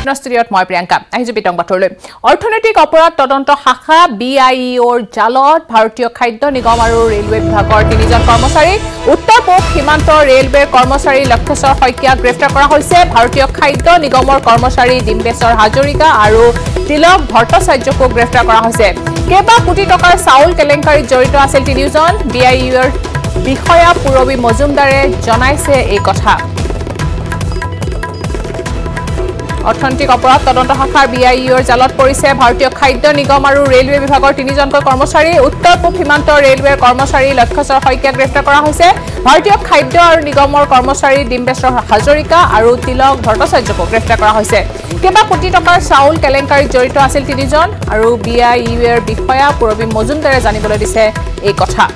ষ্টুডিঅ'ত মই প্ৰিয়ংকা আহিছো বিতং বাতৰলৈ অৰ্থনৈতিক অপৰাধ তদন্ত শাখা BIEOৰ জালত ভাৰতীয় খাদ্য নিগম আৰু ৰেলৱে বিভাগৰ তিনিজন কৰ্মচাৰী উত্তৰ পূব সীমান্ত ৰেলৱেৰ কৰ্মচাৰী লক্ষেশ্বৰ শইকীয়াক গ্ৰেপ্তাৰ কৰা হৈছে ভাৰতীয় খাদ্য নিগমৰ কৰ্মচাৰী ডিম্বেশ্বৰ হাজৰিকা আৰু তিলক ভট্টাচাৰ্যকো গ্ৰেপ্তাৰ কৰা হৈছে কেবা কোটি টকাৰ চাউল কেলেংকাৰীত জড়িত আছিল তিনিজন BIEOৰ বিষয়া পুৰবী মজুমদাৰে জনাইছে এই কথা অৰ্থনৈতিক অপৰাধ তদন্ত শাখাৰ BIEOৰ জালত পৰিছে ভাৰতীয় খাদ্য নিগম আৰু ৰেলৱে বিভাগৰ তিনিজনকৈ কৰ্মচাৰী উত্তৰ পূব সীমান্ত ৰেলৱেৰ কৰ্মচাৰী লক্ষেশ্বৰ শইকীয়াক গ্ৰেপ্তাৰ কৰা হৈছে ভাৰতীয় খাদ্য আৰু নিগমৰ কৰ্মচাৰী ডিম্বেশ্বৰ হাজৰিকা আৰু তিলক ভট্টাচাৰ্যকো গ্ৰেপ্তাৰ কৰা হৈছে কেবা কোটি টকাৰ চাউল কেলেংকাৰীত জড়িত আছিল তিনিজন আৰু BIEOৰ বিষয়া পুৰবী মজুমদাৰে জানিবলৈ দিছে এই কথা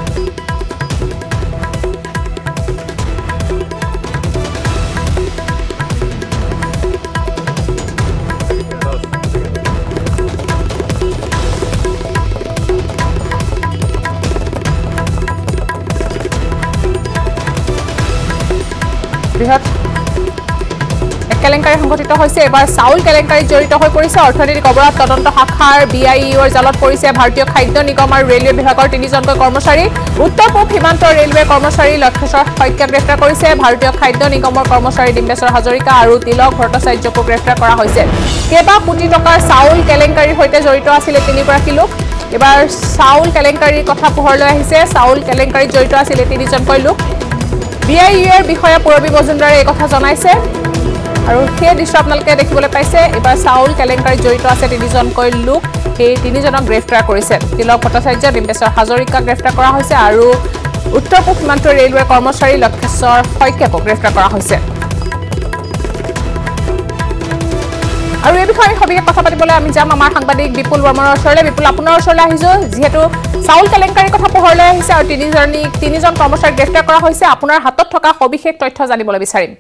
বৃহৎ কেলেংকাৰী সংঘটিত হৈছে এবাৰ চাউল কেলেংকাৰীত জড়িত হৈ পৰিছে অৰ্থনৈতিক অপৰাধ তদন্ত শাখাৰ BIEOৰ জালত পৰিছে ভাৰতীয় খাদ্য নিগম আৰু ৰেলৱে বিভাগৰ তিনিজনকৈ কৰ্মচাৰী উত্তৰ পূব সীমান্ত ৰেলৱে কৰ্মচাৰী লক্ষেশ্বৰ শইকীয়াক গ্ৰেপ্তাৰ কৰিছে ভাৰতীয় খাদ্য নিগমৰ কৰ্মচাৰী ডিম্বেশ্বৰ হাজৰিকা আৰু তিলক ভট্টাচাৰ্যকো গ্ৰেপ্তাৰ কৰা হৈছে কেবা কোটি টকাৰ চাউল কেলেংকাৰীৰ সৈতে জড়িত আছিল তিনিগৰাকী লোক এবাৰ চাউল কেলেংকাৰীৰ কথা পোহৰলৈ আহিছে চাউল কেলেংকাৰীত জড়িত আছিল তিনিজনকৈ লোক BIEOৰ বিষয়া পুৰবী মজুমদাৰে এই কথা জনাইছে আৰু সেই দৃশ্য আপোনালোকে দেখিবলৈ পাইছে এবাৰ চাউল কেলেংকাৰীত জড়িত আছে তিনিজনকৈ লোক সেই তিনিজনক গ্ৰেপ্তাৰ কৰিছে তিলক ভট্টাচাৰ্য ডিম্বেশ্বৰ হাজৰিকাক গ্ৰেপ্তাৰ কৰা হৈছে আৰু উত্তৰ পূব সীমান্ত ৰেলৱেৰ কৰ্মচাৰী লক্ষেশ্বৰ শইকীয়াকো গ্ৰেপ্তাৰ কৰা হৈছে আৰু এই বিষয়ে সবিশেষ কথা পাতিবলৈ আমি যাম আমাৰ সাংবাদিক বিপুল বৰ্মনৰ ওচৰলৈ বিপুল আপোনাৰ ওচৰলৈ আহিছো যেহেতু চাউল কেলেংকাৰীৰ কথা পোহৰলৈ আহিছে আৰু তিনিজন কৰ্মচাৰীক গ্ৰেপ্তাৰ কৰা হৈছে আপোনাৰ হাতত থকা সবিশেষ তথ্য জানিবলৈ বিচাৰিম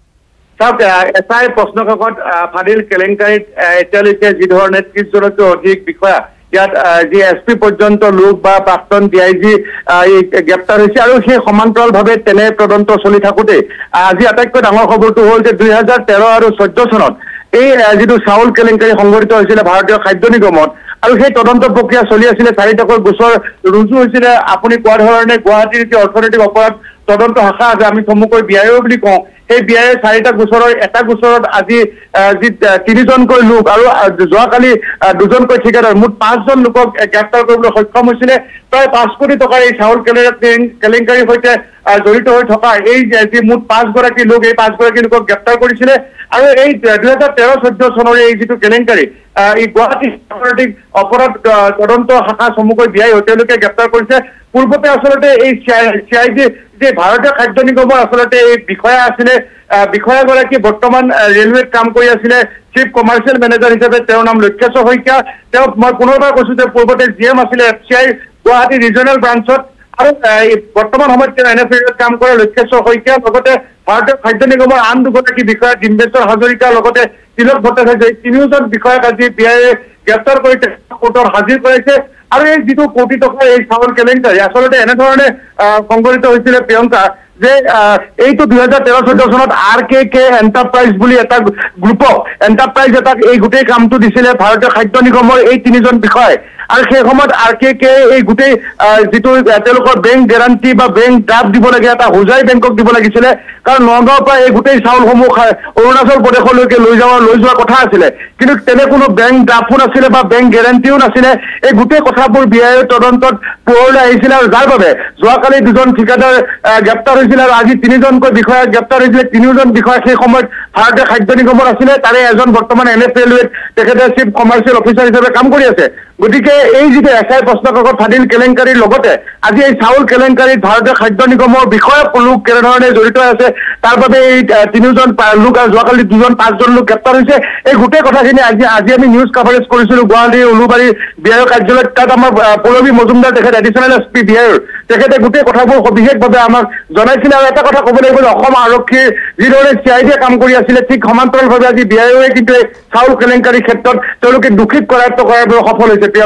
চাওক এছআই প্ৰশ্নকাকত ফাদিল কেলেংকাৰীত এতিয়ালৈকে যি ধৰণে ৩০জনতকৈ অধিক বিষয়া ইয়াত যি SP পৰ্যন্ত লোক বা প্ৰাক্তন DIG গ্ৰেপ্তাৰ হৈছে আৰু সেই সমান্তৰালভাৱে তেনে তদন্ত চলি থাকোঁতে আজি আটাইতকৈ ডাঙৰ খবৰটো হ'ল যে 2013 আৰু 14 চনত এই যিটো চাউল কেলেংকাৰী সংঘটিত হৈছিলে ভাৰতীয় খাদ্য নিগমত আৰু সেই তদন্ত প্ৰক্ৰিয়া চলি আছিলে ৪টাকৈ গোচৰ ৰুজু হৈছিলে আপুনি কোৱা ধৰণে গুৱাহাটীৰ যি অৰ্থনৈতিক অপৰাধ তদন্ত শাখা আছে আমি চমুকৈ BIEO বুলি কওঁ সেই BIEO ৪টা গোচৰৰ এটা গোচৰত আজি যি তিনিজনকৈ লোক আৰু যোৱাকালি দুজনকৈ ঠিকাদাৰ মুঠ ৫জন লোকক গ্ৰেপ্তাৰ কৰিবলৈ সক্ষম হৈছিলে প্ৰায় ৫ কোটি টকাৰ এই চাউল কেলেংকাৰীৰ সৈতে জড়িত হৈ থকা এই যি মুঠ ৫গৰাকী লোক এই ৫গৰাকী লোকক গ্ৰেপ্তাৰ কৰিছিলে আৰু এই 2013-14 চনৰ এই যিটো কেলেংকাৰী এই গুৱাহাটী অৰ্থনৈতিক অপৰাধ তদন্ত শাখা চমুকৈ BIEO তেওঁলোকে গ্ৰেপ্তাৰ কৰিছে পূৰ্বতে আচলতে এই CID যে ভাৰতীয় খাদ্য নিগমৰ আচলতে এই বিষয়া আছিলে বিষয়াগৰাকী বৰ্তমান ৰেলৱেত কাম কৰি আছিলে চিফ কমাৰ্চিয়েল মেনেজাৰ হিচাপে তেওঁৰ নাম লক্ষেশ্বৰ শইকীয়া তেওঁ মই পুনৰবাৰ কৈছোঁ যে পূৰ্বতে GM আছিলে FCI গুৱাহাটী ৰিজনেল ব্ৰাঞ্চত আৰু বৰ্তমান সময়ত তেওঁ NFA-ত কাম কৰে লক্ষেশ্বৰ শইকীয়া লগতে ভাৰতীয় খাদ্য নিগমৰ আন দুগৰাকী বিষয়া ডিম্বেশ্বৰ হাজৰিকাৰ লগতে তিলক ভট্টাচাৰ্য তিনিওজন বিষয়াক আজি BIEOয়ে গ্ৰেপ্তাৰ কৰি কোৰ্টত হাজিৰ কৰাইছে আৰু এই যিটো কোটি টকাৰ এই চাউল কেলেংকাৰী আচলতে এনেধৰণে সংঘটিত হৈছিলে প্ৰিয়ংকা যে এইটো 2013-14 চনত RKK এণ্টাৰপ্ৰাইজ বুলি এটা গ্ৰুপক এণ্টাৰপ্ৰাইজ এটাক এই গোটেই কামটো দিছিলে ভাৰতীয় খাদ্য নিগমৰ এই তিনিজন বিষয়াই আৰু সেই সময়ত RKK এই গোটেই যিটো তেওঁলোকৰ বেংক গেৰাণ্টি বা বেংক ড্ৰাফ্ট দিব লাগে এটা হোজাই বেংকক দিব লাগিছিলে কাৰণ নগাঁৱৰ পৰা এই গোটেই চাউলসমূহ অৰুণাচল প্ৰদেশলৈকে লৈ যোৱা কথা আছিলে কিন্তু তেনে কোনো বেংক ড্ৰাফ্টো নাছিলে বা বেংক গেৰাণ্টিও নাছিলে এই গোটেই কথাবোৰ BIEO তদন্তত পোহৰলৈ আহিছিলে আৰু যাৰ বাবে যোৱাকালি দুজন ঠিকাদাৰ গ্ৰেপ্তাৰ হৈছিলে আৰু আজি তিনিজনকৈ বিষয়া গ্ৰেপ্তাৰ হৈছিলে তিনিওজন বিষয়া সেই সময়ত ভাৰতীয় খাদ্য নিগমত আছিলে তাৰে এজন বৰ্তমান NFA-ত তেখেতে চিফ কমাৰ্চিয়েল অফিচাৰ হিচাপে কাম কৰি আছে গতিকে এই যিটো এছআই প্ৰশ্নকাকত ফাদিল কেলেংকাৰীৰ লগতে আজি এই চাউল কেলেংকাৰীত ভাৰতীয় খাদ্য নিগমৰ বিষয়া লোক কেনেধৰণে জড়িত আছে তাৰ বাবে এই তিনিজন লোক আৰু যোৱাকালি 5জন লোক গ্ৰেপ্তাৰ হৈছে এই গোটেই কথাখিনি আজি আমি নিউজ কাভাৰেজ কৰিছিলোঁ গুৱাহাটীৰ উলুবাৰী BIEO কাৰ্যালয়ত তাত আমাৰ পুৰবী মজুমদাৰ তেখেত এডিশ্যনেল SP BIEOৰ তেখেতে গোটেই কথাবোৰ সবিশেষভাৱে আমাক জনাইছিলে আৰু এটা কথা ক'ব লাগিব অসম আৰক্ষীৰ যিদৰে CID-য়ে কাম কৰি আছিলে ঠিক সমান্তৰালভাৱে আজি BIEOয়ে কিন্তু চাউল কেলেংকাৰীৰ ক্ষেত্ৰত তেওঁলোকে দোষীক কৰায়ত্ব কৰাৰ বাবে সফল হৈছে প্ৰিয়ংকা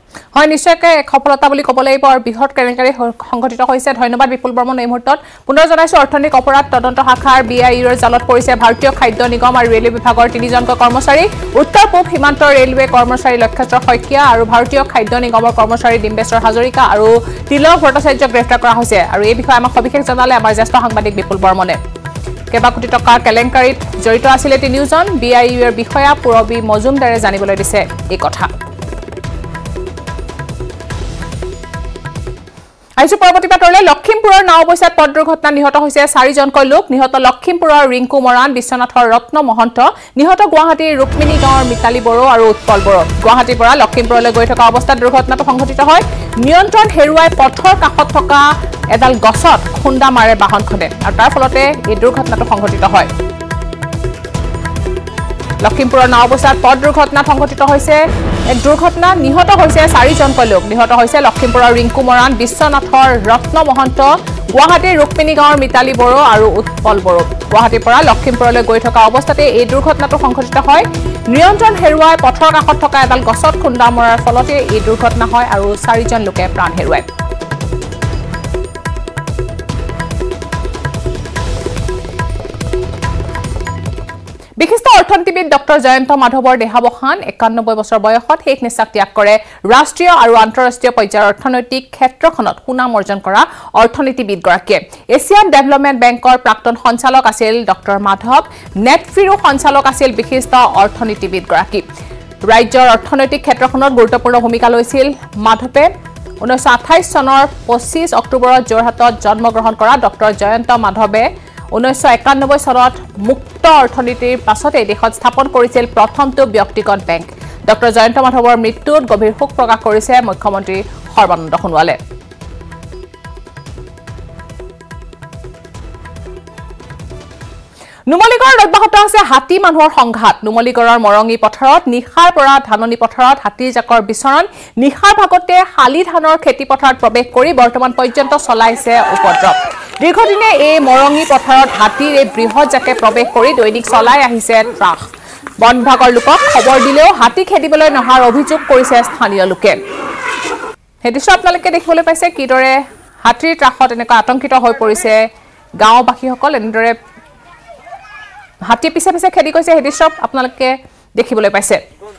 হয় নিশ্চয়কৈ এক সফলতা বুলি ক'ব লাগিব আৰু বৃহৎ কেলেংকাৰী সংঘটিত হৈছে ধন্যবাদ বিপুল বৰ্মন এই মুহূৰ্তত পুনৰ জনাইছো অৰ্থনৈতিক অপৰাধ তদন্ত শাখাৰ BIUৰ জালত পৰিছে ভাৰতীয় খাদ্য নিগম আৰু ৰেলৱে বিভাগৰ 3জনকৈ কৰ্মচাৰী উত্তৰ পূব সীমান্ত ৰেলৱে কৰ্মচাৰী লক্ষেশ্বৰ শইকীয়া আৰু ভাৰতীয় খাদ্য নিগমৰ কৰ্মচাৰী ডিম্বেশ্বৰ হাজৰিকা আৰু তিলক ভট্টাচাৰ্যক গ্ৰেপ্তাৰ কৰা হৈছে আৰু এই বিষয়ে আমাক সবিশেষ জনালে আমাৰ জ্যেষ্ঠ সাংবাদিক বিপুল বৰ্মনে কেবা কোটি টকাৰ কেলেংকাৰীত জড়িত আছিল 3জন BIUৰ বিষয়া পুৰবী মজুমদাৰে জানিবলৈ দিছে এই কথা আইছো পৰৱৰ্তী বাতৰিলৈ লক্ষীমপুৰৰ নাওবৈচাত পথ দুৰ্ঘটনা নিহত হৈছে 4জনকৈ লোক নিহত লক্ষীমপুৰৰ ৰিংকু মৰাণ বিশ্বনাথৰ ৰত্ন মহন্ত নিহত গুৱাহাটীৰ ৰুক্মিণী গাঁৱৰ মিতালী বড়ো আৰু উৎপল বড়ো গুৱাহাটীৰ পৰা লক্ষীমপুৰলৈ গৈ থকা অৱস্থাত দুৰ্ঘটনাটো সংঘটিত হয় নিয়ন্ত্ৰণ হেৰুৱাই পথৰ কাষত থকা এডাল গছত খুন্দা মাৰে বাহনখনে আৰু তাৰ ফলতে এই দুৰ্ঘটনাটো সংঘটিত হয় লক্ষীমপুৰৰ নাওবৈচাত পথ দুৰ্ঘটনা সংঘটিত হৈছে এক দুৰ্ঘটনা নিহত হৈছে 4জনকৈ লোক নিহত হৈছে লক্ষীমপুৰৰ ৰিংকু মৰাণ বিশ্বনাথৰ ৰত্ন মহন্ত গুৱাহাটীৰ ৰুক্মিণী গাঁৱৰ মিতালী বড়ো আৰু উৎপল বড়ো গুৱাহাটীৰ পৰা লক্ষীমপুৰলৈ গৈ থকা অৱস্থাতে এই দুৰ্ঘটনাটো সংঘটিত হয় নিয়ন্ত্ৰণ হেৰুৱাই পথৰ কাষত থকা এডাল গছত খুন্দা মৰাৰ ফলতে এই দুৰ্ঘটনা হয় আৰু 4জন লোকে প্ৰাণ হেৰুৱায় বিশিষ্ট অৰ্থনীতিবিদ ডক্টৰ জয়ন্ত মাধৱৰ দেহাৱসান 91 বছৰ বয়সত শেষ নিশ্বাস ত্যাগ কৰে ৰাষ্ট্ৰীয় আৰু আন্তঃৰাষ্ট্ৰীয় পৰ্যায়ৰ অৰ্থনৈতিক ক্ষেত্ৰখনত সুনাম অৰ্জন কৰা অৰ্থনীতিবিদগৰাকীয়ে এছিয়ান ডেভেলপমেণ্ট বেংকৰ প্ৰাক্তন সঞ্চালক আছিল ডক্টৰ মাধৱ নেটফিৰো সঞ্চালক আছিল বিশিষ্ট অৰ্থনীতিবিদগৰাকী ৰাজ্যৰ অৰ্থনৈতিক ক্ষেত্ৰখনত গুৰুত্বপূৰ্ণ ভূমিকা লৈছিল মাধৱে 1928 চনৰ 25 অক্টোবৰত যোৰহাটত জন্মগ্ৰহণ কৰা ডক্টৰ জয়ন্ত মাধৱে 1991 চনত মুক্ত অৰ্থনীতিৰ পাছতে দেশত স্থাপন কৰিছিল প্ৰথমটো ব্যক্তিগত বেংক ডক্টৰ জয়ন্ত মাধৱৰ মৃত্যুত গভীৰ শোক প্ৰকাশ কৰিছে মুখ্যমন্ত্ৰী সৰ্বানন্দ সোণোৱালে নুমলীগড়ত অব্যাহত আছে হাতী মানুহৰ সংঘাত নুমলীগড়ৰ মৰঙী পথাৰত নিশাৰ পৰা ধাননি পথাৰত হাতীৰ জাকৰ বিচৰণ নিশাৰ ভাগতে শালি ধানৰ খেতি পথাৰত প্ৰৱেশ কৰি বৰ্তমান পৰ্যন্ত চলাইছে উপদ্ৰৱ দীৰ্ঘদিনে এই মৰঙী পথাৰত হাতীৰ এই বৃহৎ জাকে প্ৰৱেশ কৰি দৈনিক চলাই আহিছে ত্ৰাস বন বিভাগৰ লোকক খবৰ দিলেও হাতী খেদিবলৈ নহাৰ অভিযোগ কৰিছে স্থানীয় লোকে সেই দৃশ্য আপোনালোকে দেখিবলৈ পাইছে কিদৰে হাতীৰ ত্ৰাসত এনেকুৱা আতংকিত হৈ পৰিছে গাঁওবাসীসকল এনেদৰে হাতী পিছে পিছে খেদি গৈছে সেই দৃশ্য আপোনালোকে দেখিবলৈ পাইছে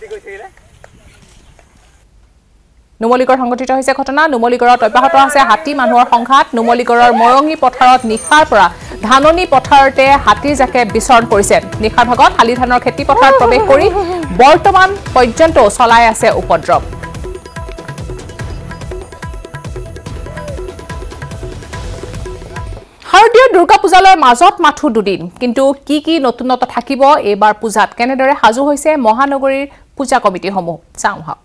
নুমলীগড় সংঘটিত হৈছে ঘটনা নুমলীগড়ত অব্যাহত আছে হাতী মানুহৰ সংঘাত নুমলীগড়ৰ মৰঙী পথাৰত নিশাৰ পৰা ধাননি পথাৰতে হাতীৰ জাকে বিচৰণ কৰিছে নিশাৰ ভাগত শালি ধানৰ খেতি পথাৰত প্ৰৱেশ কৰি বৰ্তমান পৰ্যন্ত চলাই আছে উপদ্ৰৱ শাৰদীয় দুৰ্গা পূজালৈ মাজত মাথো দুদিন কিন্তু কি নতুনত্ব থাকিব এইবাৰ পূজাত কেনেদৰে সাজু হৈছে মহানগৰীৰ পূজা কমিটিসমূহ চাওঁ হওক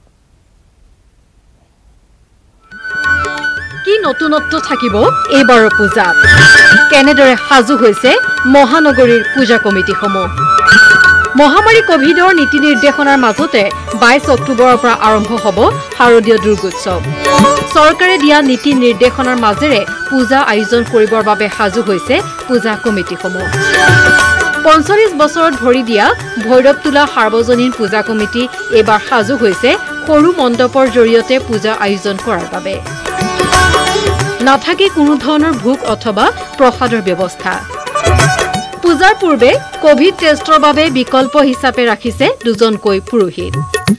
কি নতুনত্ব থাকিব এইবাৰৰ পূজাত কেনেদৰে সাজু হৈছে মহানগৰীৰ পূজা কমিটিসমূহ মহামাৰী কোভিডৰ নীতি নিৰ্দেশনাৰ মাজতে 22 অক্টোবৰৰ পৰা আৰম্ভ হ'ব শাৰদীয় দুৰ্গোৎসৱ চৰকাৰে দিয়া নীতি নিৰ্দেশনাৰ মাজেৰে পূজা আয়োজন কৰিবৰ বাবে সাজু হৈছে পূজা কমিটিসমূহ 45 বছৰত ভৰি দিয়া ভৈৰৱতোলা সাৰ্বজনীন পূজা কমিটি এবাৰ সাজু হৈছে সৰু মণ্ডপৰ জৰিয়তে পূজা আয়োজন কৰাৰ বাবে নাথাকে কোনো ধৰণৰ ভোগ অথবা প্ৰসাদৰ ব্যৱস্থা পূজাৰ পূৰ্বে কোভিড টেষ্টৰ বাবে বিকল্প হিচাপে ৰাখিছে দুজনকৈ পুৰোহিত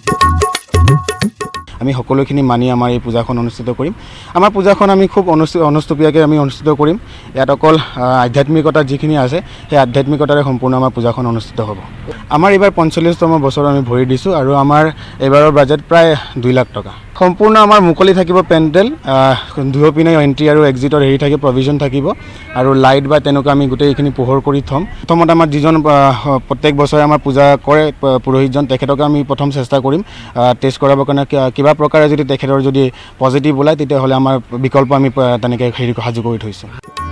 আমি সকলোখিনি মানি আমাৰ এই পূজাখন অনুষ্ঠিত কৰিম আমাৰ পূজাখন আমি খুব অনুষ্ঠুপীয়াকৈ আমি অনুষ্ঠিত কৰিম ইয়াত অকল আধ্যাত্মিকতা যিখিনি আছে সেই আধ্যাত্মিকতাৰে সম্পূৰ্ণ আমাৰ পূজাখন অনুষ্ঠিত হ'ব আমাৰ এইবাৰ 45তম বছৰ আমি ভৰি দিছোঁ আৰু আমাৰ এইবাৰৰ বাজেট প্ৰায় 2 লাখ টকা সম্পূৰ্ণ আমাৰ মুকলি থাকিব পেণ্ডেল দুয়োপিনে এণ্ট্ৰি আৰু এক্সিটৰ হেৰি থাকিব প্ৰভিজন থাকিব আৰু লাইট বা তেনেকুৱা আমি গোটেইখিনি পোহৰ কৰি থ'ম প্ৰথমতে আমাৰ যিজন প্ৰত্যেক বছৰে আমাৰ পূজা কৰে পুৰোহিতজন তেখেতক আমি প্ৰথম চেষ্টা কৰিম টেষ্ট কৰাবৰ কাৰণে কিবা প্ৰকাৰে যদি তেখেতৰ যদি পজিটিভ ওলায় তেতিয়াহ'লে আমাৰ বিকল্প আমি তেনেকৈ হেৰি সাজু কৰি থৈছোঁ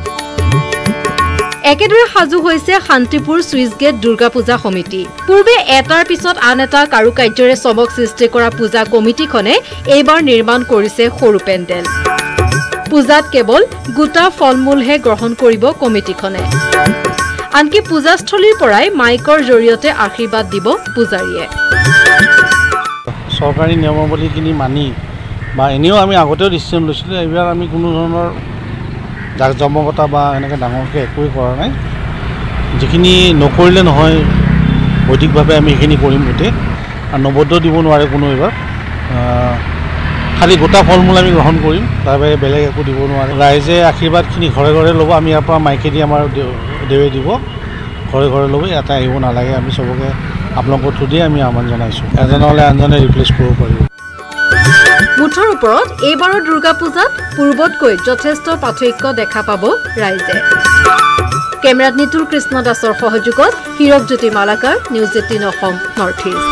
একেদৰে সাজু হৈছে শান্তিপুৰ সুইচ গেট দুৰ্গা পূজা সমিতি পূৰ্বে এটাৰ পিছত আন এটা কাৰুকাৰ্যৰে চমক সৃষ্টি কৰা পূজা কমিটিখনে এইবাৰ নিৰ্মাণ কৰিছে সৰু পেণ্ডেল পূজাত কেৱল গোটা ফলমূলহে গ্ৰহণ কৰিব কমিটিখনে আনকি পূজাস্থলীৰ পৰাই মাইকৰ জৰিয়তে আশীৰ্বাদ দিব পূজাৰীয়ে চৰকাৰী নিয়মাৱলীখিনি মানি বা এনেও আমি আগতেও ডিচিশ্যন লৈছিলোঁ। এইবাৰ আমি কোনো ধৰণৰ জাক জমকতা বা এনেকৈ ডাঙৰকৈ একোৱেই কৰা নাই। যিখিনি নকৰিলে নহয় বৈদিকভাৱে আমি সেইখিনি কৰিম গোটেই। আৰু নবদ্ধ দিব নোৱাৰে কোনো এইবাৰ। খালি গোটা ফল মূল আমি গ্ৰহণ কৰিম, তাৰ বাহিৰে বেলেগ একো দিব নোৱাৰে। ৰাইজে আশীৰ্বাদখিনি ঘৰে ঘৰে ল'ব। আমি ইয়াৰ পৰা মাইকেদি আমাৰ দেৱে দিব, ঘৰে ঘৰে ল'ব। ইয়াতে আহিব নালাগে। আমি চবকে আপোনালোকৰ থ্ৰুদিয়ে আমি আহ্বান জনাইছোঁ। এজনলৈ আনজনে ৰিপ্লেচ কৰিব পাৰিব। মুঠৰ ওপৰত এইবাৰৰ দুৰ্গা পূজাত পূৰ্বতকৈ যথেষ্ট পাৰ্থক্য দেখা পাব ৰাইজে। কেমেৰাত নিতুল কৃষ্ণ দাসৰ সহযোগত Hirakjyoti Malakar, news 18 Assam north east.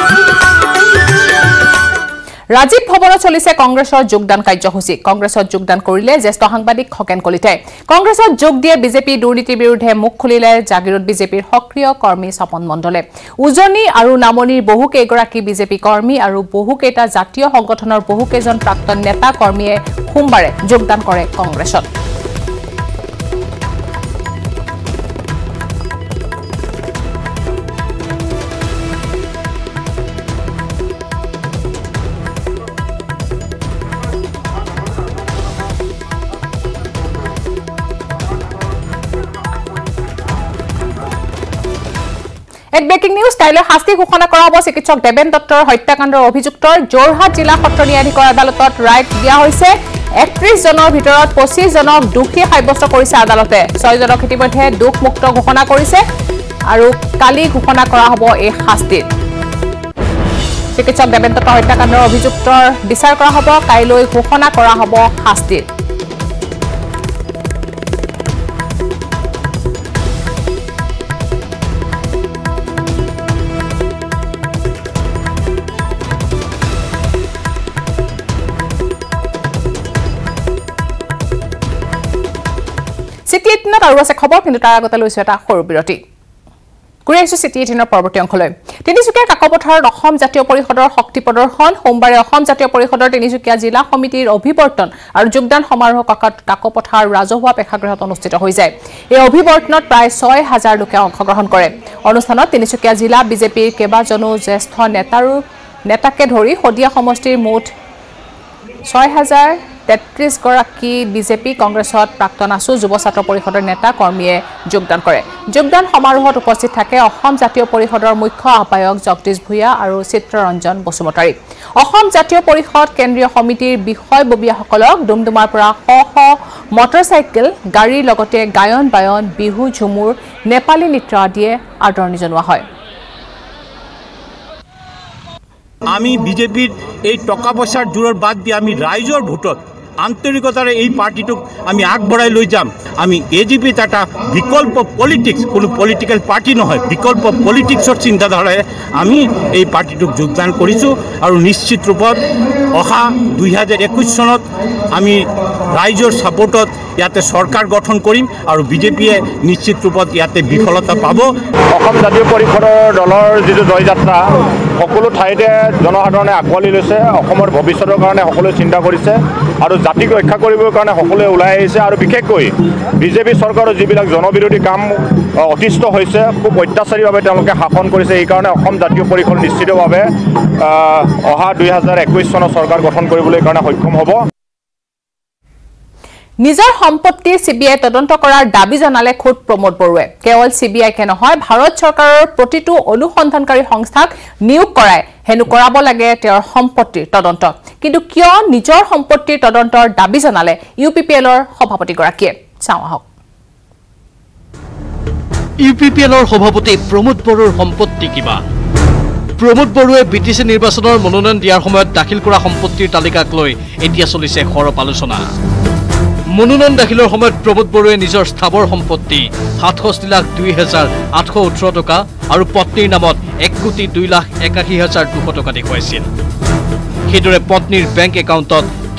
Rajiv ভৱনত চলিছে কংগ্ৰেছৰ যোগদান কাৰ্যসূচী। কংগ্ৰেছত যোগদান কৰিলে জ্যেষ্ঠ সাংবাদিক খগেন কলিতাই। কংগ্ৰেছত যোগ দিয়ে বিজেপি দুৰ্নীতিৰ বিৰুদ্ধে মুখ খুলিলে জাগিৰোড বিজেপিৰ সক্ৰিয় কৰ্মী স্বপন মণ্ডলে। উজনি আৰু নামনিৰ বহুকেইগৰাকী বিজেপি কৰ্মী আৰু বহুকেইটা জাতীয় সংগঠনৰ বহুকেইজন প্ৰাক্তন নেতা কৰ্মীয়ে সোমবাৰে যোগদান কৰে কংগ্ৰেছত। Breaking news. কাইলৈ শাস্তি ঘোষণা কৰা হ'ব চিকিৎসক দেবেন দত্তৰ হত্যাকাণ্ডৰ অভিযুক্তৰ। যোৰহাট জিলা সত্ৰ ন্যায়াধীশৰ আদালতত ৰায় দিয়া হৈছে। 31 জনৰ ভিতৰত 25 জনক দোষী সাব্যস্ত কৰিছে আদালতে। 6 জনক ইতিমধ্যে দোষমুক্ত ঘোষণা কৰিছে আৰু কালি ঘোষণা কৰা হ'ব এই শাস্তি। চিকিৎসক দেবেন দত্তৰ হত্যাকাণ্ডৰ অভিযুক্তৰ বিচাৰ কৰা হ'ব। কাইলৈ ঘোষণা কৰা হ'ব শাস্তি। চিটি 18ত আৰু আছে খবৰ, কিন্তু তাৰ আগতে লৈছো এটা সৰু বিৰতি। ঘূৰি আহিছো চিটি 18ৰ পৰৱৰ্তী অংশলৈ। তিনিচুকীয়াৰ কাকপথাৰত অসম জাতীয় পৰিষদৰ শক্তি প্ৰদৰ্শন। সোমবাৰে অসম জাতীয় পৰিষদৰ তিনিচুকীয়া জিলা সমিতিৰ অভিৱৰ্তন আৰু যোগদান সমাৰোহ কাকপথাৰ ৰাজহুৱা প্ৰেক্ষাগৃহত অনুষ্ঠিত হৈ যায়। এই অভিৱৰ্তনত প্ৰায় 6,000 লোকে অংশগ্ৰহণ কৰে। অনুষ্ঠানত তিনিচুকীয়া জিলা বিজেপিৰ কেইবাজনো জ্যেষ্ঠ নেতাকে ধৰি শদিয়া সমষ্টিৰ মুঠ 6,033 গৰাকী বিজেপি, কংগ্ৰেছত প্ৰাক্তন আছু, যুৱ ছাত্ৰ পৰিষদৰ নেতা কৰ্মীয়ে যোগদান কৰে। যোগদান সমাৰোহত উপস্থিত থাকে অসম জাতীয় পৰিষদৰ মুখ্য আহ্বায়ক জগদীশ ভূঞা আৰু চিত্ৰৰঞ্জন বসুমতাৰী। অসম জাতীয় পৰিষদ কেন্দ্ৰীয় সমিতিৰ বিষয়ববীয়াসকলক ডুমডুমাৰ পৰা শ মটৰচাইকেল গাড়ীৰ লগতে গায়ন বায়ন, বিহু, ঝুমুৰ, নেপালী নৃত্য আদিয়ে আদৰণি জনোৱা হয়। আমি বিজেপিৰ এই টকা পইচাৰ জোৰৰ বাদ দি আমি ৰাইজৰ ভোটত আন্তৰিকতাৰে এই পাৰ্টিটোক আমি আগবঢ়াই লৈ যাম। আমি এজিপিত এটা বিকল্প পলিটিক্স, কোনো পলিটিকেল পাৰ্টি নহয়, বিকল্প পলিটিক্সৰ চিন্তাধাৰাৰে আমি এই পাৰ্টিটোক যোগদান কৰিছোঁ আৰু নিশ্চিত ৰূপত অহা 2021 চনত আমি ৰাইজৰ ছাপোৰ্টত ইয়াতে চৰকাৰ গঠন কৰিম আৰু বিজেপিয়ে নিশ্চিত ৰূপত ইয়াতে বিফলতা পাব। অসম জাতীয় পৰিষদৰ দলৰ যিটো জয়যাত্ৰা সকলো ঠাইতে জনসাধাৰণে আঁকোৱালি লৈছে। অসমৰ ভৱিষ্যতৰ কাৰণে সকলোৱে চিন্তা কৰিছে আৰু জাতিক ৰক্ষা কৰিবৰ কাৰণে সকলোৱে ওলাই আহিছে। আৰু বিশেষকৈ বিজেপি চৰকাৰৰ যিবিলাক জনবিৰোধী কাম অতিষ্ঠ হৈছে, খুব অত্যাচাৰীভাৱে তেওঁলোকে শাসন কৰিছে। এইকাৰণে অসম জাতীয় পৰিষদ নিশ্চিতভাৱে অহা 2021 চনত চৰকাৰ গঠন কৰিবলৈ কাৰণে সক্ষম হ'ব। নিজৰ সম্পত্তি চিবিআই তদন্ত কৰাৰ দাবী জনালে খোদ প্ৰমোদ বড়োৱে। কেৱল চিবিআইকে নহয়, ভাৰত চৰকাৰৰ প্ৰতিটো অনুসন্ধানকাৰী সংস্থাক নিয়োগ কৰাই হেনো কৰাব লাগে তেওঁৰ সম্পত্তিৰ তদন্ত। কিন্তু কিয় নিজৰ সম্পত্তিৰ তদন্তৰ দাবী জনালে UPPLৰ সভাপতিগৰাকীয়ে? চাওঁ আহক। UPPLৰ সভাপতি প্ৰমোদ বড়োৰ সম্পত্তি কিমান? প্ৰমোদ বড়োৱে BTC নিৰ্বাচনৰ মনোনয়ন দিয়াৰ সময়ত দাখিল কৰা সম্পত্তিৰ তালিকাক লৈ এতিয়া চলিছে সৰব আলোচনা। মনোনয়ন দাখিলৰ সময়ত প্ৰমোদ বড়োৱে নিজৰ স্থাবৰ সম্পত্তি 67,02,818 টকা আৰু পত্নীৰ নামত 1,02,81,200 টকা দেখুৱাইছিল। সেইদৰে পত্নীৰ বেংক একাউণ্টত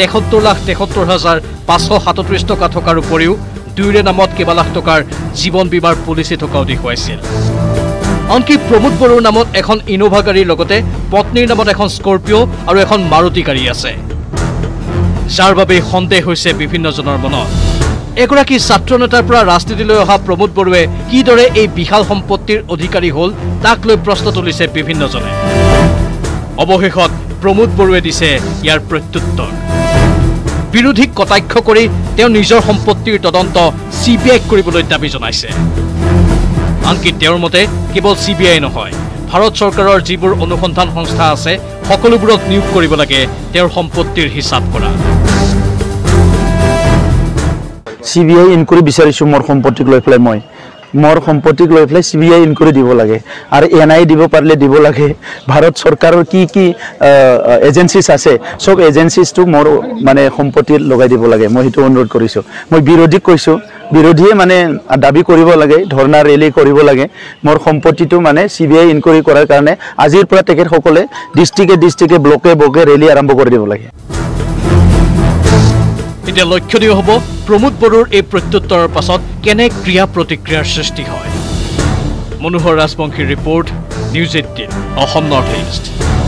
73,73,537 টকা থকাৰ উপৰিও দুয়োৰে নামত কেইবা লাখ টকাৰ জীৱন বীমাৰ পলিচি থকাও দেখুৱাইছিল। আনকি প্ৰমোদ বড়োৰ নামত এখন ইনোভা গাড়ীৰ লগতে পত্নীৰ নামত এখন স্কৰ্পিঅ' আৰু এখন মাৰুতি গাড়ী আছে, যাৰ বাবে সন্দেহ হৈছে বিভিন্নজনৰ মনত। এগৰাকী ছাত্ৰ নেতাৰ পৰা ৰাজনীতিলৈ অহা প্ৰমোদ বড়োৱে কিদৰে এই বিশাল সম্পত্তিৰ অধিকাৰী হ'ল তাক লৈ প্ৰশ্ন তুলিছে বিভিন্নজনে। অৱশেষত প্ৰমোদ বড়োৱে দিছে ইয়াৰ প্ৰত্যুত্তৰ। বিৰোধীক কটাক্ষ কৰি তেওঁ নিজৰ সম্পত্তিৰ তদন্ত CBI কৰিবলৈ দাবী জনাইছে। আনকি তেওঁৰ মতে কেৱল CBI নহয়, ভাৰত চৰকাৰৰ যিবোৰ অনুসন্ধান সংস্থা আছে সকলোবোৰক নিয়োগ কৰিব লাগে তেওঁৰ সম্পত্তিৰ হিচাপ কৰা। CBI ইনকুৱাৰী বিচাৰিছোঁ মোৰ সম্পত্তিক লৈ পেলাই মোৰ সম্পত্তিক লৈ পেলাই CBI ইনকুৱাৰী দিব লাগে আৰু NIA দিব পাৰিলে দিব লাগে। ভাৰত চৰকাৰৰ কি এজেঞ্চিছ আছে সব এজেঞ্চিছটো মোৰ মানে সম্পত্তিত লগাই দিব লাগে। মই সেইটো অনুৰোধ কৰিছোঁ। মই বিৰোধীক কৈছোঁ, বিৰোধীয়ে মানে দাবী কৰিব লাগে, ধৰ্ণা ৰেলী কৰিব লাগে। মোৰ সম্পত্তিটো মানে CBI ইনকুৱাৰী কৰাৰ কাৰণে আজিৰ পৰা তেখেতসকলে ডিষ্ট্ৰিক্টে ব্লকে ৰেলী আৰম্ভ কৰি দিব লাগে। এতিয়া লক্ষণীয় হ'ব প্ৰমোদ বড়োৰ এই প্ৰত্যুত্তৰৰ পাছত কেনে ক্ৰিয়া প্ৰতিক্ৰিয়াৰ সৃষ্টি হয়। মনোহৰ ৰাজবংশীৰ report, news 18 Assam north east.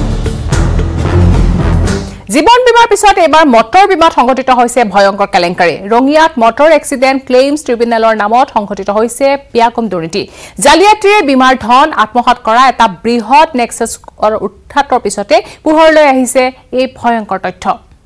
জীৱন বীমাৰ পিছত এবাৰ মটৰ বীমাত সংঘটিত হৈছে ভয়ংকৰ কেলেংকাৰী। ৰঙিয়াত মটৰ এক্সিডেণ্ট ক্লেইমছ ট্ৰিবিউনেলৰ নামত সংঘটিত হৈছে ব্যাপক দুৰ্নীতি। জালিয়াতিৰে বীমাৰ ধন আত্মসাৎ কৰা এটা বৃহৎ নেক্সাছৰ উৎখাতৰ পিছতে পোহৰলৈ আহিছে এই ভয়ংকৰ তথ্য।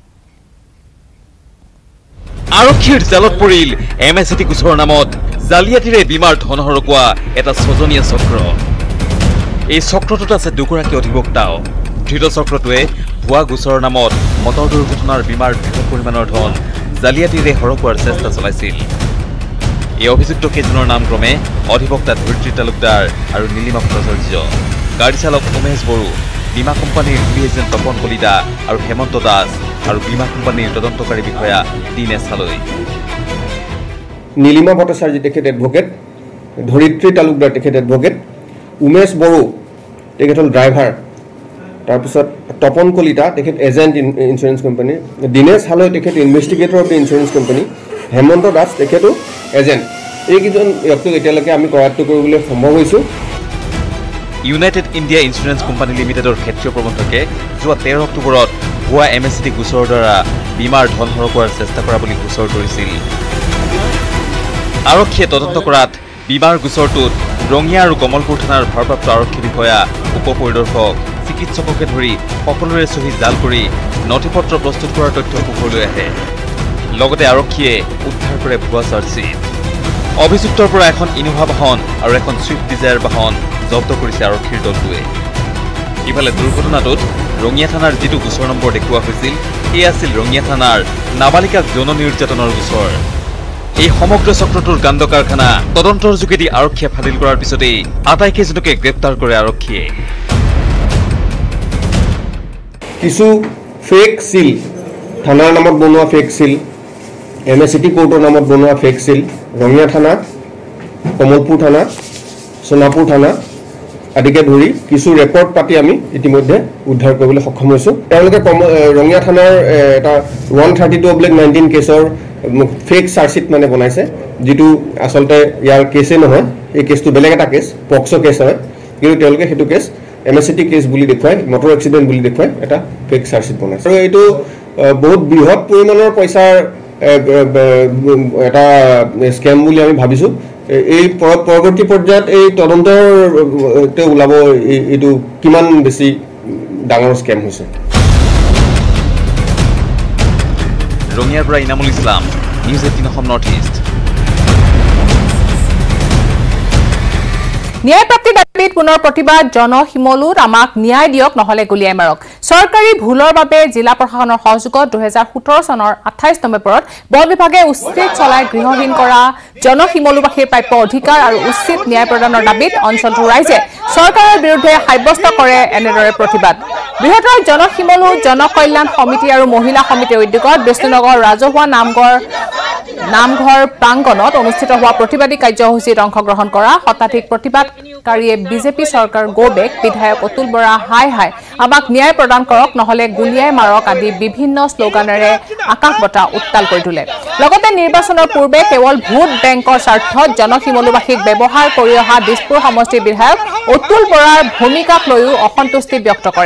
আৰক্ষীৰ জালত পৰিল MST গোচৰৰ নামত জালিয়াতিৰে বীমাৰ ধন হৰকোৱা এটা ছজনীয়া চক্ৰ। এই চক্ৰটোত আছে দুগৰাকী অধিবক্তাও। ধৃত চক্ৰটোৱে ভুৱা গোচৰৰ নামত মটৰ দুৰ্ঘটনাৰ বীমাৰ বৃহৎ পৰিমাণৰ ধন জালিয়াতিৰে হৰকোৱাৰ চেষ্টা চলাইছিল। এই অভিযুক্ত কেইজনৰ নাম ক্ৰমে অধিবক্তা ধৰিত্ৰী তালুকদাৰ আৰু নীলিমা ভট্টাচাৰ্য, গাড়ী চালক উমেশ বড়ো, বীমা কোম্পানীৰ এজেণ্ট তপন কলিতা আৰু হেমন্ত দাস আৰু বীমা কোম্পানীৰ তদন্তকাৰী বিষয়া দীনেশ হালৈ। নীলিমা ভট্টাচাৰ্য তেখেত এডভোকেট, ধৰিত্ৰী তালুকদাৰ তেখেত এডভোকেট, উমেশ বড়ো তেখেত হ'ল ড্ৰাইভাৰ, তাৰপিছত তপন কলিতা তেখেত এজেণ্ট ইঞ্চুৰেঞ্চ কোম্পানী, দীনেশ হালৈ তেখেত investigator of the insurance company, Hemanta Das তেখেতো এজেণ্ট। এইকেইজন ব্যক্তিক এতিয়ালৈকে আমি কৰায়ত্ব কৰিবলৈ সম্ভৱ হৈছোঁ। ইউনাইটেড ইণ্ডিয়া ইঞ্চুৰেঞ্চ কোম্পানী লিমিটেডৰ ক্ষেত্ৰীয় প্ৰবন্ধকে যোৱা 13 অক্টোবৰত ভুৱা MST গোচৰৰ দ্বাৰা বীমাৰ ধন হৰকোৱাৰ চেষ্টা কৰা বুলি গোচৰ তৰিছিল। আৰক্ষীয়ে তদন্ত কৰাত বীমাৰ গোচৰটোত ৰঙিয়া আৰু কমলপুৰ থানাৰ ভাৰপ্ৰাপ্ত আৰক্ষী বিষয়া, উপ পৰিদৰ্শক, চিকিৎসককে ধৰি সকলোৰে চহী জাল কৰি নথিপত্ৰ প্ৰস্তুত কৰাৰ তথ্য পোহৰলৈ আহে। লগতে আৰক্ষীয়ে উদ্ধাৰ কৰে ভুৱা চাৰ্জশ্বীট। অভিযুক্তৰ পৰা এখন ইনোভা বাহন আৰু এখন ছুইফ্ট ডিজায়াৰ বাহন জব্দ কৰিছে আৰক্ষীৰ দলটোৱে। ইফালে দুৰ্ঘটনাটোত ৰঙিয়া থানাৰ যিটো গোচৰ নম্বৰ দেখুওৱা হৈছিল সেয়া আছিল ৰঙিয়া থানাৰ নাবালিকাক যৌন নিৰ্যাতনৰ গোচৰ। এই সমগ্ৰ চক্ৰটোৰ কাণ্ড কাৰখানা তদন্তৰ যোগেদি আৰক্ষীয়ে ফাদিল কৰাৰ পিছতেই আটাইকেইজনকে গ্ৰেপ্তাৰ কৰে আৰক্ষীয়ে। কিছু ফেক চিল, থানাৰ নামত বনোৱা ফেক চিল, MST কোৰ্টৰ নামত বনোৱা ফেক চিল ৰঙিয়া থানা, কমলপুৰ থানা, সোণাপুৰ থানা আদিকে ধৰি কিছু ৰেকৰ্ড পাতি আমি ইতিমধ্যে উদ্ধাৰ কৰিবলৈ সক্ষম হৈছোঁ। তেওঁলোকে ৰঙিয়া থানাৰ এটা 132/19 কেছৰ ফেক চাৰ্জশ্বীট মানে বনাইছে, যিটো আচলতে ইয়াৰ কেছে নহয়। এই কেছটো বেলেগ এটা কেছ, পক্সো কেছ হয়, কিন্তু তেওঁলোকে সেইটো কেছ MST কেছ বুলি দেখুৱাই, মটৰ এক্সিডেণ্ট বুলি দেখুৱাই এটা ফেক চাৰ্জশ্বীট বনাইছে। আৰু এইটো বহুত বৃহৎ পৰিমাণৰ পইচাৰ এটা স্কেম বুলি আমি ভাবিছোঁ। এই পৰৱৰ্তী পৰ্যায়ত এই তদন্ততে ওলাব এইটো কিমান বেছি ডাঙৰ স্কেম হৈছে। ৰঙিয়াৰ পৰা Inamul Islam, news 18 Assam north east. ন্যায়প্ৰাপ্তিৰ দাবীত পুনৰ প্ৰতিবাদ। জনশিমলুত আমাক ন্যায় দিয়ক, নহলে গুলিয়াই মাৰক। চৰকাৰী ভুলৰ বাবে জিলা প্ৰশাসনৰ সহযোগত 2017 চনৰ 28 নৱেম্বৰত বন বিভাগে উচিত চলাই গৃহহীন কৰা জনশিমলুবাসীৰ প্ৰাপ্য অধিকাৰ আৰু উচিত ন্যায় প্ৰদানৰ দাবীত অঞ্চলটোৰ ৰাইজে চৰকাৰৰ বিৰুদ্ধে সাব্যস্ত কৰে এনেদৰে প্ৰতিবাদ। বৃহত্তৰ জনশিমলু জনকল্যাণ সমিতি আৰু মহিলা সমিতিৰ উদ্যোগত বিষ্ণুনগৰ ৰাজহুৱা নামঘৰ প্ৰাংগণত অনুষ্ঠিত হোৱা প্ৰতিবাদী কাৰ্যসূচীত অংশগ্ৰহণ কৰা শতাধিক প্ৰতিবাদকাৰীয়ে বিজেপি চৰকাৰ গো বেক, বিধায়ক অতুল বৰা হাই হাই, আমাক ন্যায় প্ৰদান কৰক নহলে গুলিয়াই মাৰক আদি বিভিন্ন শ্লোগানেৰে আকাশ বঁটা উত্তাল কৰি তোলে। লগতে নিৰ্বাচনৰ পূৰ্বে কেৱল ভোট বেংকৰ স্বাৰ্থত জনশিমলুবাসীক ব্যৱহাৰ কৰি অহা দিছপুৰ সমষ্টিৰ বিধায়ক অতুল বৰাৰ ভূমিকাক লৈও অসন্তুষ্টি ব্যক্ত কৰে।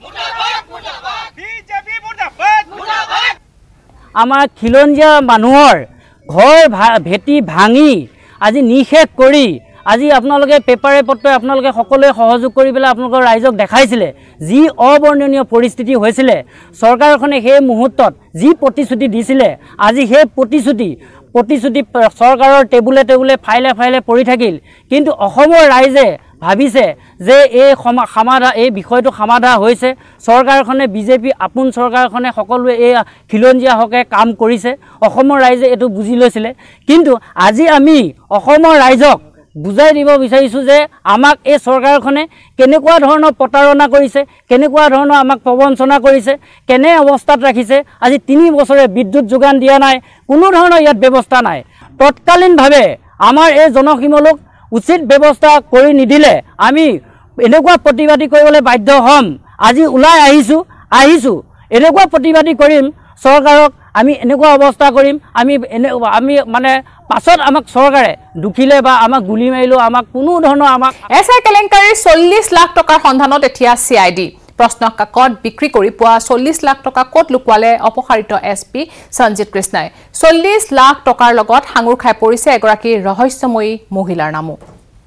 আমাৰ খিলঞ্জীয়া মানুহৰ ঘৰ ভেটি ভাঙি আজি নিষেধ কৰি আজি আপোনালোকে পেপাৰে পত্ৰই আপোনালোকে সকলোৱে সহযোগ কৰি পেলাই আপোনালোকৰ ৰাইজক দেখাইছিলে যি অবৰ্ণনীয় পৰিস্থিতি হৈছিলে চৰকাৰখনে সেই মুহূৰ্তত যি প্ৰতিশ্ৰুতি দিছিলে আজি সেই প্ৰতিশ্ৰুতি চৰকাৰৰ টেবুলে ফাইলে পৰি থাকিল কিন্তু অসমৰ ৰাইজে ভাবিছে যে এই বিষয়টো সমাধা হৈছে চৰকাৰখনে বিজেপি আপোন চৰকাৰখনে সকলোৱে এই খিলঞ্জীয়া হকে কাম কৰিছে অসমৰ ৰাইজে এটো বুজি লৈছিলে কিন্তু আজি আমি অসমৰ ৰাইজক বুজাই দিব বিচাৰিছো যে আমাক এই চৰকাৰখনে কেনেকুৱা ধৰণৰ প্ৰতাৰণা কৰিছে কেনেকুৱা ধৰণৰ আমাক প্ৰবঞ্চনা কৰিছে কেনে অৱস্থাত ৰাখিছে আজি 3 বছৰে বিদ্যুৎ যোগান দিয়া নাই কোনো ধৰণৰ ইয়াত ব্যৱস্থা নাই তৎকালীনভাৱে আমাৰ এই জনসীমলোক উচিত ব্যৱস্থা কৰি নিদিলে আমি এনেকুৱা প্ৰতিবাদী কৰিবলৈ বাধ্য হ'ম আজি ওলাই আহিছো এনেকুৱা প্ৰতিবাদী কৰিম চৰকাৰক আমি এনেকুৱা অৱস্থা কৰিম আমি মানে পাছত আমাক চৰকাৰে দুখিলে বা আমাক গুলি মাৰিলো আমাক কোনো ধৰণৰ আমাক এছআই কেলেংকাৰীৰ 40 লাখ টকাৰ সন্ধানত এতিয়া চিআইডি প্ৰশ্ন কাকত বিক্ৰী কৰি পোৱা 40 লাখ টকা ক'ত লুকুৱালে অপসাৰিত এছপি সঞ্জিত কৃষ্ণাই 40 লাখ টকাৰ লগত হাঙুৰ খাই পৰিছে এগৰাকী ৰহস্যময়ী মহিলাৰ নামো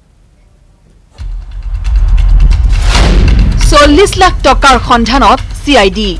40 লাখ টকাৰ সন্ধানত চিআইডি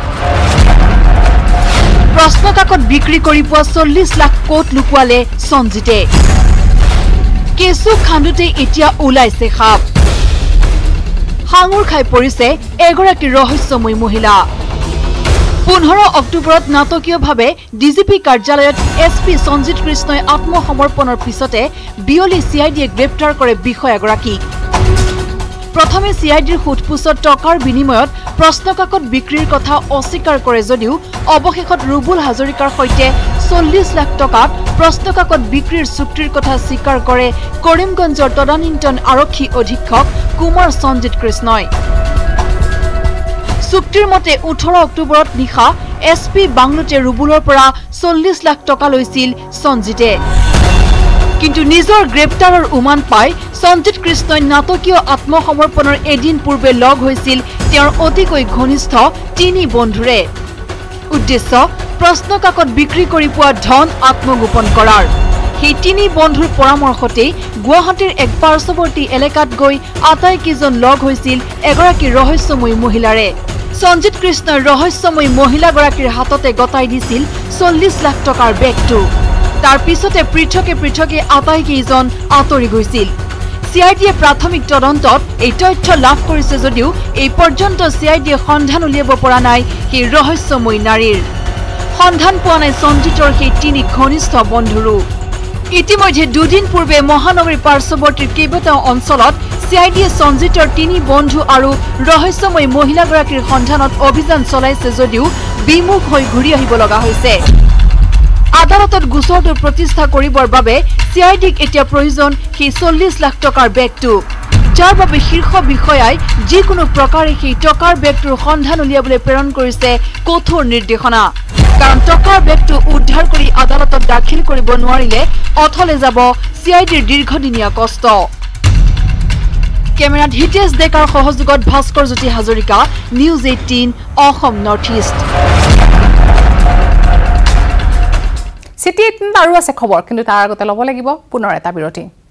প্ৰশ্ন কাকত বিক্ৰী কৰি পোৱা 40 লাখ ক'ত লুকুৱালে সঞ্জিতে কেছু খান্দুতে এতিয়া ওলাইছে খাপ হাঙুৰ খাই পৰিছে এগৰাকী ৰহস্যময়ী মহিলা 15 অক্টোবৰত নাটকীয়ভাৱে ডিজিপি কাৰ্যালয়ত এছপি সঞ্জিত কৃষ্ণই আত্মসমৰ্পণৰ পিছতে বিয়লি চিআইডিয়ে গ্ৰেপ্তাৰ কৰে বিষয়াগৰাকীক প্ৰথমে চিআইডিৰ সুটপুছত টকাৰ বিনিময়ত প্ৰশ্নকাকত বিক্ৰীৰ কথা অস্বীকাৰ কৰে যদিও অৱশেষত ৰুবুল হাজৰিকাৰ সৈতে 40 লাখ টকাত প্ৰশ্নকাকত বিক্ৰীৰ চুক্তিৰ কথা স্বীকাৰ কৰে কৰিমগঞ্জৰ তদানীন্তন আৰক্ষী অধীক্ষক কুমাৰ সঞ্জিত কৃষ্ণই চুক্তিৰ মতে 18 অক্টোবৰত নিশা এছপি বাংলোতে ৰুবুলৰ পৰা 40 লাখ টকা লৈছিল সঞ্জিতে কিন্তু নিজৰ গ্ৰেপ্তাৰৰ উমান পাই সঞ্জিত কৃষ্ণই নাটকীয় আত্মসমৰ্পণৰ এদিন পূৰ্বে লগ হৈছিল তেওঁৰ অতিকৈ ঘনিষ্ঠ 3 বন্ধুৰে উদ্দেশ্য প্ৰশ্নকাকত বিক্ৰী কৰি পোৱা ধন আত্মগোপন কৰাৰ সেই 3 বন্ধুৰ পৰামৰ্শতে গুৱাহাটীৰ এক পাৰ্শ্বৱৰ্তী এলেকাত গৈ আটাইকেইজন লগ হৈছিল এগৰাকী ৰহস্যময়ী মহিলাৰে সঞ্জিত কৃষ্ণই ৰহস্যময়ী মহিলাগৰাকীৰ হাততে গতাই দিছিল 40 লাখ টকাৰ বেগটো তাৰ পিছতে পৃথকে আটাইকেইজন আঁতৰি গৈছিল চিআইডিয়ে প্ৰাথমিক তদন্তত এই তথ্য লাভ কৰিছে যদিও এই পৰ্যন্ত চিআইডিয়ে সন্ধান উলিয়াব পৰা নাই সেই ৰহস্যময়ী নাৰীৰ সন্ধান পোৱা নাই সঞ্জিতৰ সেই 3 ঘনিষ্ঠ বন্ধুৰো ইতিমধ্যে দুদিন পূৰ্বে মহানগৰী পাৰ্শ্বৱৰ্তীৰ কেইবাটাও অঞ্চলত চিআইডিয়ে সঞ্জিতৰ 3 বন্ধু আৰু ৰহস্যময়ী মহিলাগৰাকীৰ সন্ধানত অভিযান চলাইছে যদিও বিমুখ হৈ ঘূৰি আহিব লগা হৈছে আদালতত গোচৰটো প্ৰতিষ্ঠা কৰিবৰ বাবে চিআইডিক এতিয়া প্ৰয়োজন সেই 40 লাখ টকাৰ বেগটো যাৰ বাবে শীৰ্ষ বিষয়াই যিকোনো প্ৰকাৰে সেই টকাৰ বেগটোৰ সন্ধান উলিয়াবলৈ প্ৰেৰণ কৰিছে কঠোৰ নিৰ্দেশনা কাৰণ টকাৰ বেগটো উদ্ধাৰ কৰি আদালতত দাখিল কৰিব নোৱাৰিলে অথলে যাব চিআইডিৰ দীৰ্ঘদিনীয়া কষ্ট কেমেৰাত হিতেশ ডেকাৰ সহযোগত Bhaskar Jyoti Hazarika news 18 Assam north east city 18 আৰু আছে খবৰ কিন্তু তাৰ আগতে ল'ব লাগিব পুনৰ এটা বিৰতি